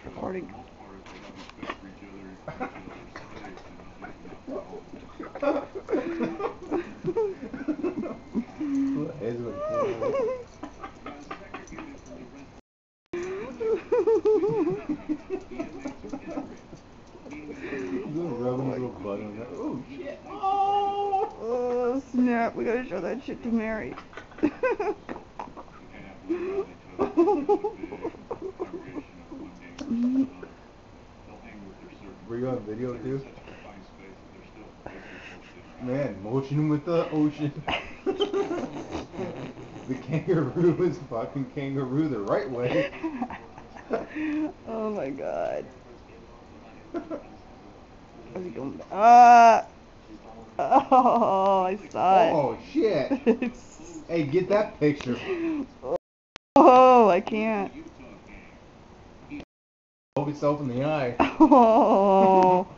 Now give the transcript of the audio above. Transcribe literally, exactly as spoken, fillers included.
Recording. Rubbing his little butt on that. Oh shit! Oh! Oh snap! We gotta show that shit to Mary. Were you on video too? Man, motion with the ocean. The kangaroo is fucking kangaroo the right way. Oh my god. How's he going? Ah! Oh, I saw it. Oh shit! Hey, get that picture. Oh, I can't. Poke yourself in the eye. Oh.